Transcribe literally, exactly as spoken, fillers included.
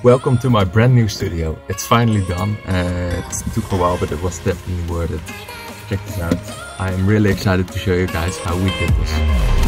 Welcome to my brand new studio. It's finally done. Uh, it took a while, but it was definitely worth it. Check this out. I am really excited to show you guys how we did this.